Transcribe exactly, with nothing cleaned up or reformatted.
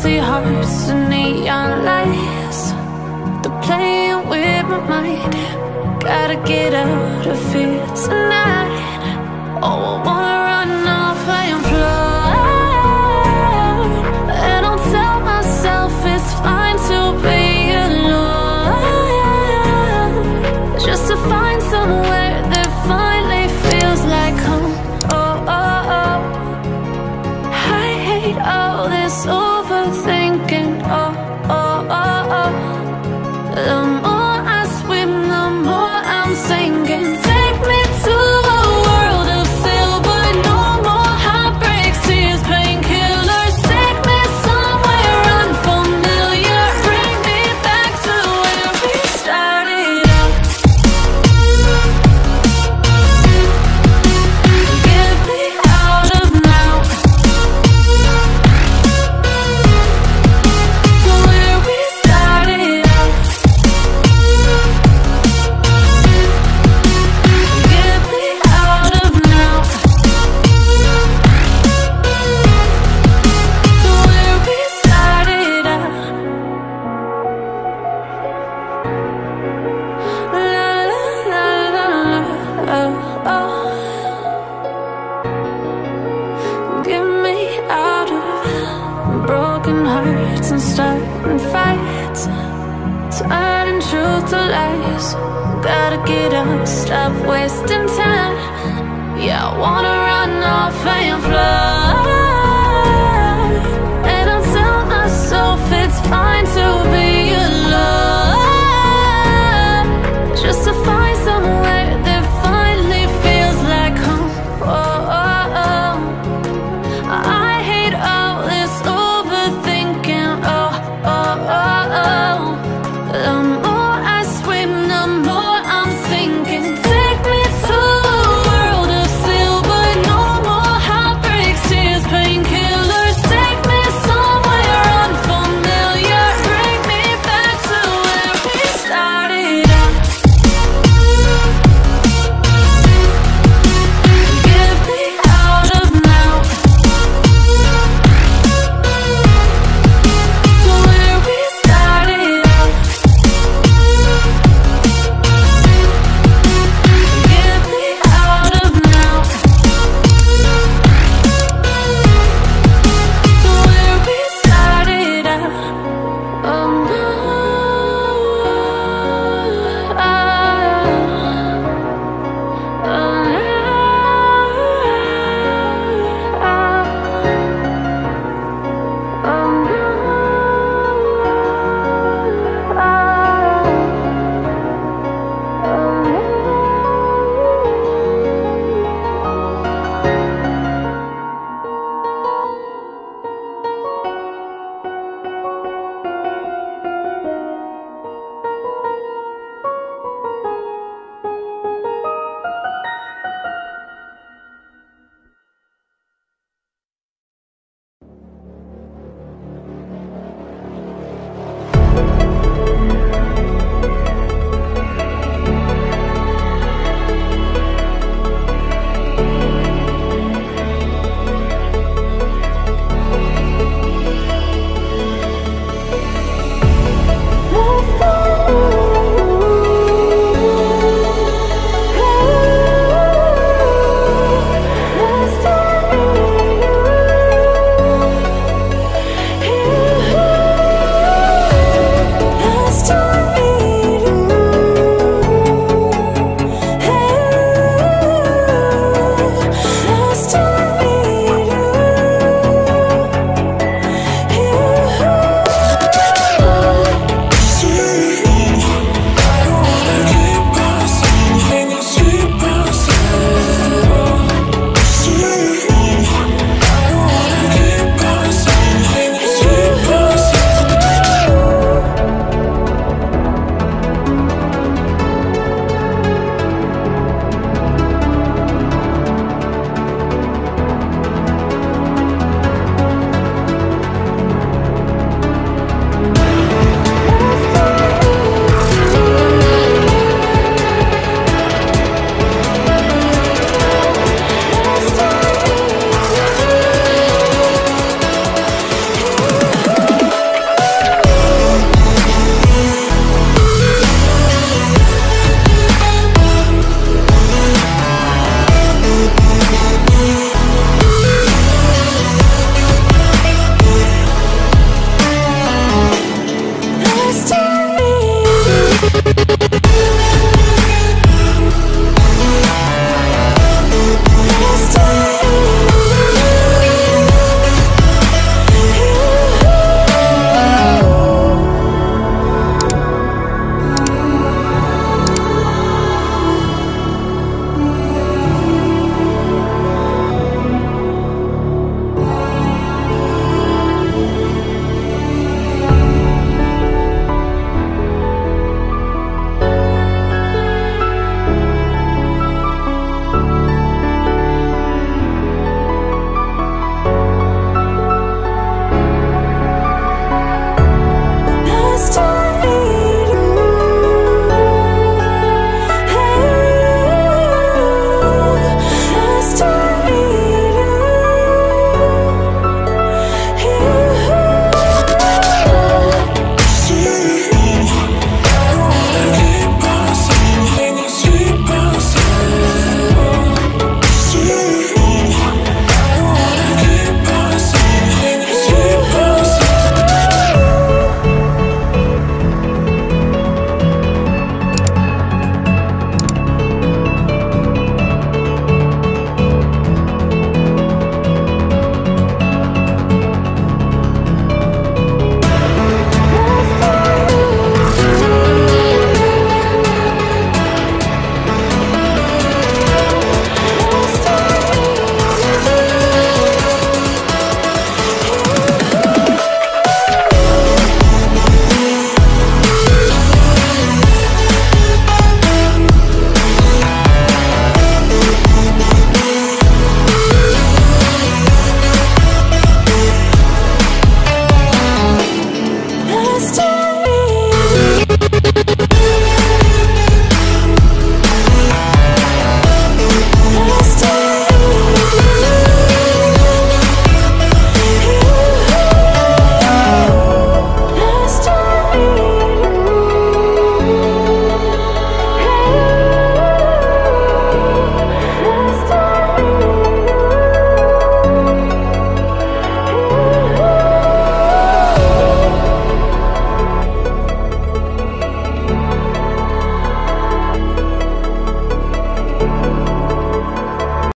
empty hearts and neon lights. They're playing with my mind. Gotta get out of here tonight. Oh, I wanna run off and fly, and I'll tell myself it's fine to be alone, just to find somewhere that finally feels like home. Oh, oh, oh. I hate all this overthinking. Oh, oh, oh, oh. The more I swim, the more I'm sinking. Take me to a world of silver. No more heartbreaks, tears, painkillers. Take me somewhere unfamiliar. Bring me back to where we started out. Get me out of now, to where we started out. Get me out of now, to where we started out. La la la la la, oh, oh. Get me out of broken hearts and starting fights, turning truth to lies. Gotta get up, stop wasting time. Yeah, I wanna run off and fly.